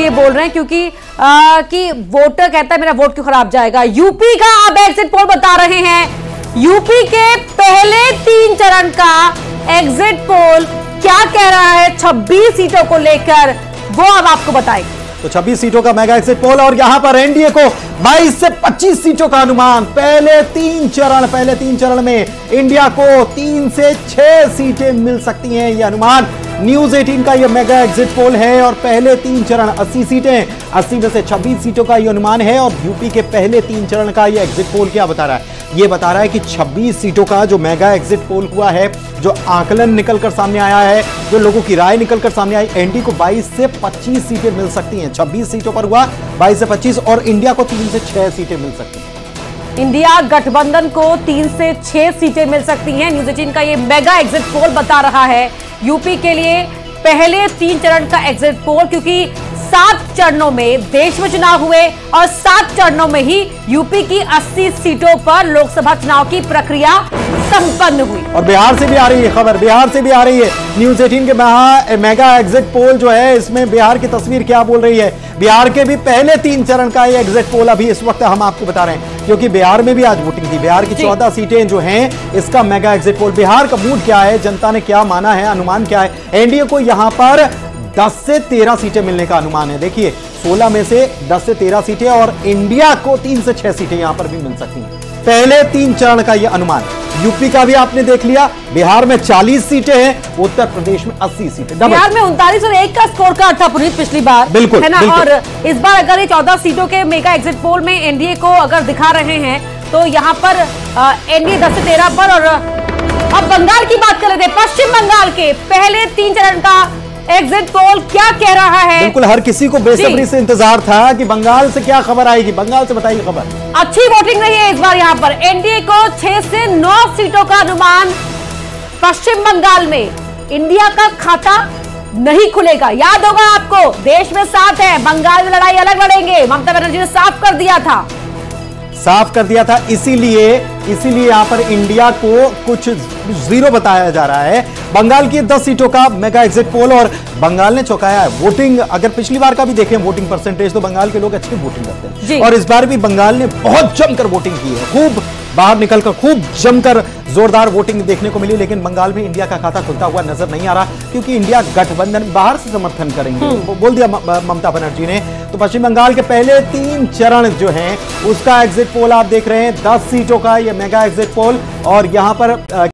इसलिए बोल रहे हैं क्योंकि कि वोटर कहता है मेरा वोट क्यों खराब जाएगा। यूपी का अब एग्जिट पोल बता रहे हैं। यूपी के पहले 3 चरण का एग्जिट पोल क्या कह रहा है 26 सीटों को लेकर, वो अब आपको बताएंगे। तो 26 सीटों का मेगा एग्जिट पोल और यहां पर एनडीए को 22 से 25 सीटों का अनुमान। पहले तीन चरण में इंडिया को 3 से 6 सीटें मिल सकती हैं, यह अनुमान न्यूज 18 का यह मेगा एग्जिट पोल है। और पहले 3 चरण 80 सीटें, 80 में से 26 सीटों का यह अनुमान है। और यूपी के पहले 3 चरण का यह एग्जिट पोल क्या बता रहा है? यह बता रहा है कि 26 सीटों का जो मेगा एग्जिट पोल हुआ है, जो आकलन निकलकर सामने आया है, जो लोगों की राय निकलकर सामने आई, एनडीए को 22 से 25 सीटें मिल सकती हैं। 26 सीटों पर हुआ 22 से 25 और इंडिया को 3 से 6 सीटें मिल सकती हैं। इंडिया गठबंधन को 3 से 6 सीटें मिल सकती हैं। न्यूज 18 का ये मेगा एग्जिट पोल बता रहा है यूपी के लिए पहले 3 चरण का एग्जिट पोल, क्योंकि 7 चरणों में देश में चुनाव हुए और 7 चरणों में ही यूपी की 80 सीटों पर लोकसभा चुनाव की प्रक्रिया संपन्न हुई। और बिहार से भी आ रही है खबर, बिहार से भी आ रही है। न्यूज 18 के मेगा एग्जिट पोल जो है, इसमें बिहार की तस्वीर क्या बोल रही है? बिहार के भी पहले 3 चरण का ये एग्जिट पोल अभी इस वक्त हम आपको बता रहे हैं, क्योंकि बिहार में भी आज वोटिंग थी। बिहार की 14 सीटें जो हैं, इसका मेगा एग्जिट पोल। बिहार का मूड क्या है, जनता ने क्या माना है, अनुमान क्या है? एनडीए को यहां पर 10 से 13 सीटें मिलने का अनुमान है। देखिए 16 में से 10 से 13 सीटें और इंडिया को 3 से 6 सीटें यहां पर भी मिल सकती हैं। पहले 3 चरण का यह अनुमान। यूपी का भी आपने देख लिया, बिहार में 40 सीटें हैं, उत्तर प्रदेश में 80 सीटें। बिहार में 39 और 1 का स्कोर कार्ड था पुनीत पिछली बार, बिल्कुल है ना। बिल्कुल। और इस बार अगर ये 14 सीटों के मेगा एग्जिट पोल में एनडीए को अगर दिखा रहे हैं तो यहाँ पर एनडीए 10 से 13 पर। और अब बंगाल की बात कर रहे थे, पश्चिम बंगाल के पहले 3 चरण का एग्जिट पोल क्या कह रहा है? बिल्कुल, हर किसी को बेसब्री से इंतजार था कि बंगाल से क्या खबर आएगी। बंगाल से बताइए खबर। अच्छी वोटिंग रही है इस बार यहाँ पर। एनडीए को 6 से 9 सीटों का अनुमान। पश्चिम बंगाल में इंडिया का खाता नहीं खुलेगा, याद होगा आपको, देश में 7 है, बंगाल में लड़ाई अलग लड़ेंगे। ममता बनर्जी ने साफ कर दिया था, इसीलिए यहां पर इंडिया को कुछ जीरो बताया जा रहा है। बंगाल की 10 सीटों का मेगा एग्जिट पोल और बंगाल ने चौंकाया है। वोटिंग अगर पिछली बार का भी देखें वोटिंग परसेंटेज, तो बंगाल के लोग अच्छी वोटिंग करते हैं और इस बार भी बंगाल ने बहुत जमकर वोटिंग की है। खूब बाहर निकलकर खूब जमकर जोरदार वोटिंग देखने को मिली। लेकिन बंगाल में इंडिया का खाता खुलता हुआ नजर नहीं आ रहा, क्योंकि इंडिया गठबंधन बाहर से समर्थन करेंगे, बोल दिया ममता बनर्जी ने। तो पश्चिम बंगाल के पहले 3 चरण जो हैं, उसका एग्जिट पोल आप देख रहे हैं, 10 सीटों का ये मेगा एग्जिट पोल। और यहां पर